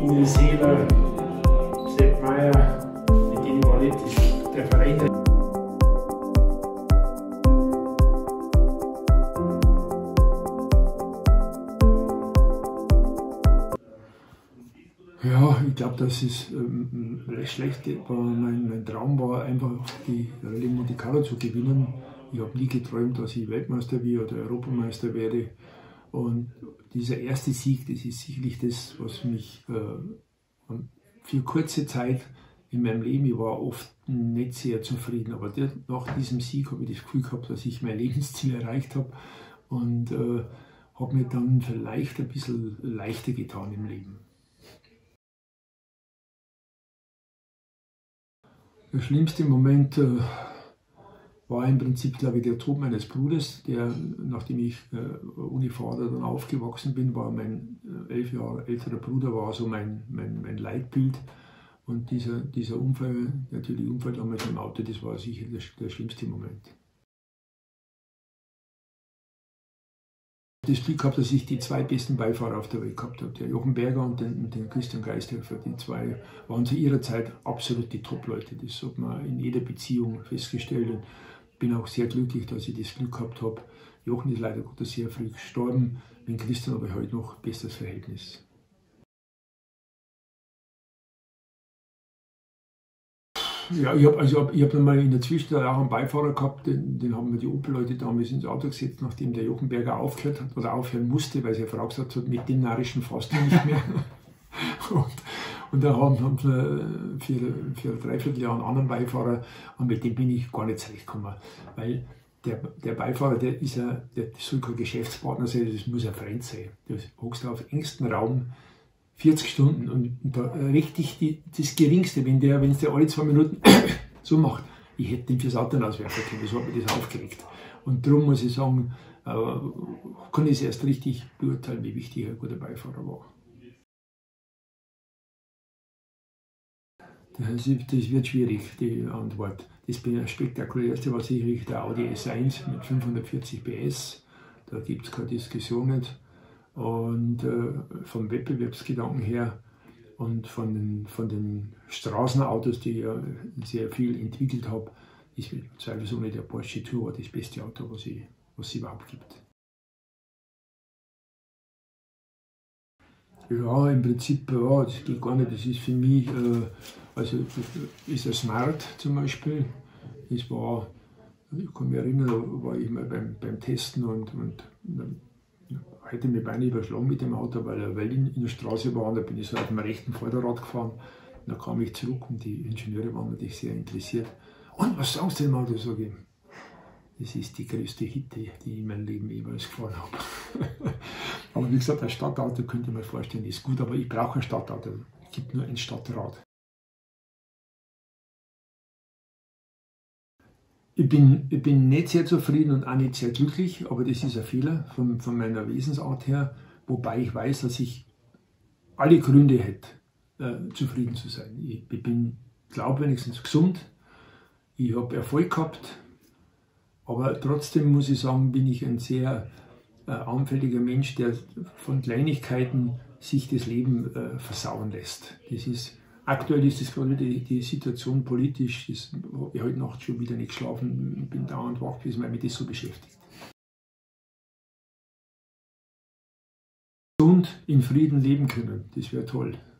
Inge Seeler, Sepp Meier, mit denen war nicht der Verein. Ja, ich glaube, dass es recht schlecht war. Mein Traum war einfach, die Rallye Monte Carlo zu gewinnen. Ich habe nie geträumt, dass ich Weltmeister werde oder Europameister werde. Und dieser erste Sieg, das ist sicherlich das, was mich für kurze Zeit in meinem Leben, ich war oft nicht sehr zufrieden, aber nach diesem Sieg habe ich das Gefühl gehabt, dass ich mein Lebensziel erreicht habe und habe mir dann vielleicht ein bisschen leichter getan im Leben. Der schlimmste Moment war im Prinzip, glaube ich, der Tod meines Bruders, der, nachdem ich ohne Vater dann aufgewachsen bin, war mein 11 Jahre älterer Bruder, war so mein Leitbild. Und dieser Unfall, natürlich Unfall damals im Auto, das war sicher der schlimmste Moment. Das Glück gehabt, dass ich die zwei besten Beifahrer auf der Welt gehabt habe, der Jochen Berger und den Christian Geisthöfer. Die zwei waren zu ihrer Zeit absolut die Top-Leute. Das hat man in jeder Beziehung festgestellt. Und bin auch sehr glücklich, dass ich das Glück gehabt habe. Jochen ist leider Gottes sehr früh gestorben. Mit Christian habe ich heute noch ein besseres Verhältnis. Ja, ich hab dann mal in der Zwischenzeit auch einen Beifahrer gehabt, den haben mir die Opel-Leute damals ins Auto gesetzt, nachdem der Jochen Berger aufgehört hat oder aufhören musste, weil seine Frau gesagt hat, mit dem narischen fährst du nicht mehr. und da haben wir für ein Dreivierteljahr einen anderen Beifahrer und mit dem bin ich gar nicht zurechtgekommen, weil der Beifahrer, der soll kein Geschäftspartner sein, das muss ein Freund sein. Du hockst auf engstem Raum 40 Stunden und da richtig das Geringste, wenn es der alle 2 Minuten so macht, ich hätte den fürs Auto auswerfen können, so hat mir das aufgeregt. Und darum muss ich sagen, kann ich es erst richtig beurteilen, wie wichtig ein guter Beifahrer war. Das wird schwierig, die Antwort. Das spektakulärste war sicherlich der Audi S1 mit 540 PS, da gibt es keine Diskussion nicht. Und vom Wettbewerbsgedanken her und von den Straßenautos, die ich ja sehr viel entwickelt habe, ist zweifelsohne der Porsche Turbo das beste Auto, was es überhaupt gibt. Ja, im Prinzip, ja, das geht gar nicht. Das ist für mich, also ist ein Smart zum Beispiel. Das war, ich kann mich erinnern, da war ich mal beim Testen und hätte mir beinahe überschlagen mit dem Auto, weil er in der Straße war und da bin ich so auf dem rechten Vorderrad gefahren. Und dann kam ich zurück und die Ingenieure waren natürlich sehr interessiert. Und was sagst du dem Auto? Sag ich, das ist die größte Hitte, die ich in meinem Leben jemals gefahren habe. Aber wie gesagt, ein Stadtauto könnte ich mir vorstellen, ist gut, aber ich brauche ein Stadtauto. Es gibt nur ein Stadtrad. Ich bin nicht sehr zufrieden und auch nicht sehr glücklich, aber das ist ein Fehler von meiner Wesensart her, wobei ich weiß, dass ich alle Gründe hätte, zufrieden zu sein. Ich glaube wenigstens gesund, ich habe Erfolg gehabt, aber trotzdem muss ich sagen, bin ich ein sehr anfälliger Mensch, der von Kleinigkeiten sich das Leben versauen lässt. Aktuell ist das gerade die Situation politisch, ich habe heute Nacht schon wieder nicht geschlafen, bin dauernd wach gewesen, weil mich das so beschäftigt. Und in Frieden leben können, das wäre toll.